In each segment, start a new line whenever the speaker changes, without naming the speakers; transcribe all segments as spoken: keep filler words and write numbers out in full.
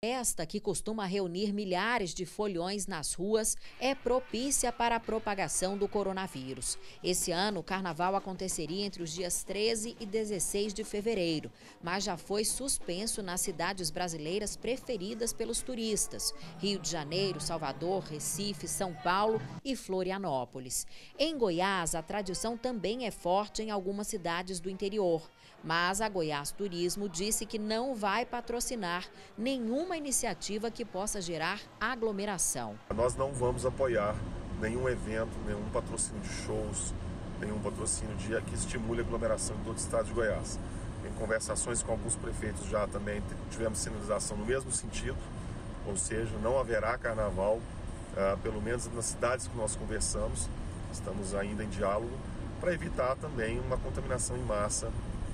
Esta, que costuma reunir milhares de foliões nas ruas, é propícia para a propagação do coronavírus. Esse ano, o carnaval aconteceria entre os dias treze e dezesseis de fevereiro, mas já foi suspenso nas cidades brasileiras preferidas pelos turistas: Rio de Janeiro, Salvador, Recife, São Paulo e Florianópolis. Em Goiás, a tradição também é forte em algumas cidades do interior, mas a Goiás Turismo disse que não vai patrocinar nenhuma iniciativa que possa gerar aglomeração.
Nós não vamos apoiar nenhum evento, nenhum patrocínio de shows, nenhum patrocínio de, que estimule a aglomeração em todo o estado de Goiás. Em conversações com alguns prefeitos já também tivemos sinalização no mesmo sentido, ou seja, não haverá carnaval, ah, pelo menos nas cidades que nós conversamos. Estamos ainda em diálogo para evitar também uma contaminação em massa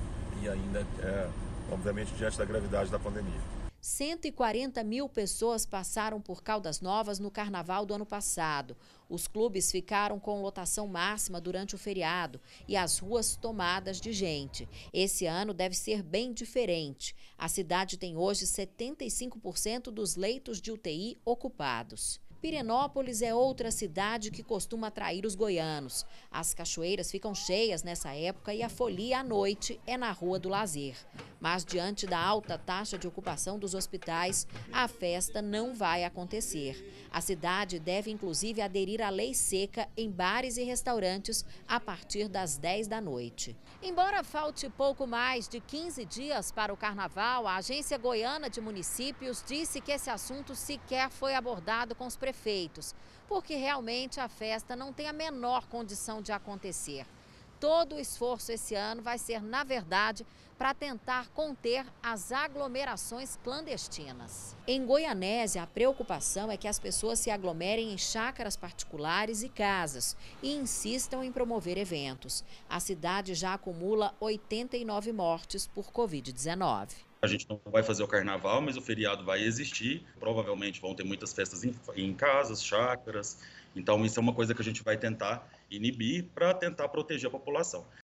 e ainda, é, obviamente, diante da gravidade da pandemia.
cento e quarenta mil pessoas passaram por Caldas Novas no carnaval do ano passado. Os clubes ficaram com lotação máxima durante o feriado e as ruas tomadas de gente. Esse ano deve ser bem diferente. A cidade tem hoje setenta e cinco por cento dos leitos de U T I ocupados. Pirenópolis é outra cidade que costuma atrair os goianos. As cachoeiras ficam cheias nessa época e a folia à noite é na Rua do Lazer. Mas diante da alta taxa de ocupação dos hospitais, a festa não vai acontecer. A cidade deve inclusive aderir à lei seca em bares e restaurantes a partir das dez da noite. Embora falte pouco mais de quinze dias para o carnaval, a Agência Goiana de Municípios disse que esse assunto sequer foi abordado com os prefeitos, porque realmente a festa não tem a menor condição de acontecer. Todo o esforço esse ano vai ser, na verdade, para tentar conter as aglomerações clandestinas. Em Goianésia, a preocupação é que as pessoas se aglomerem em chácaras particulares e casas e insistam em promover eventos. A cidade já acumula oitenta e nove mortes por covid dezenove.
A gente não vai fazer o carnaval, mas o feriado vai existir. Provavelmente vão ter muitas festas em, em casas, chácaras. Então, isso é uma coisa que a gente vai tentar inibir para tentar proteger a população.